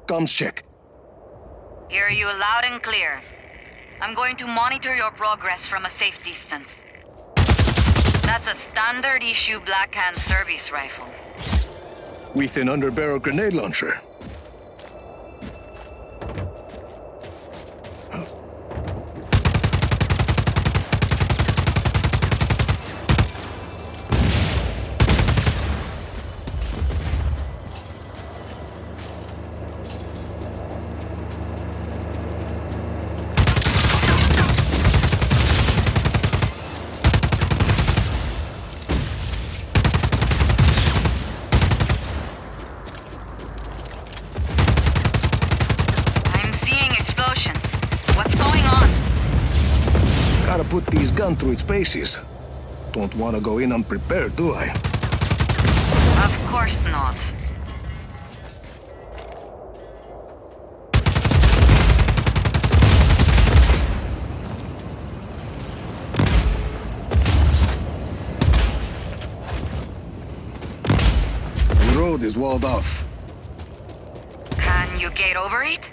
Comms check. Hear you loud and clear. I'm going to monitor your progress from a safe distance. That's a standard issue Blackhand service rifle. With an underbarrel grenade launcher. Gotta put these guns through its paces. Don't want to go in unprepared, do I? Of course not. The road is walled off. Can you get over it?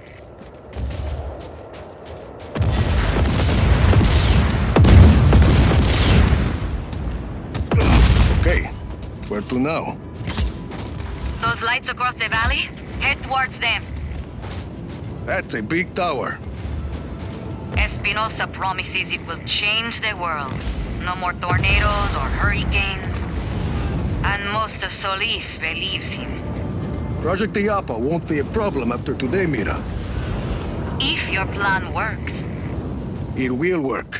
Okay, where to now? Those lights across the valley? Head towards them. That's a big tower. Espinosa promises it will change the world. No more tornadoes or hurricanes. And most of Solis believes him. Project Illapa won't be a problem after today, Mira. If your plan works. It will work.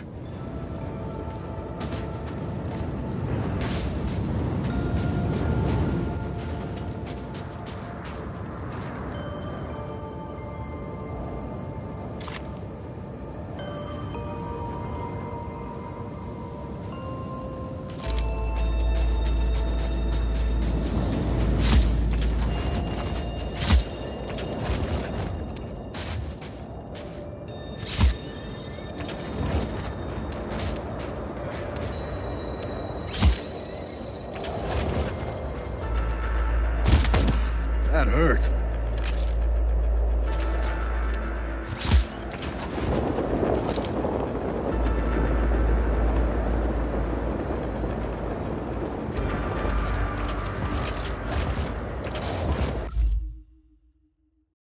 That hurt.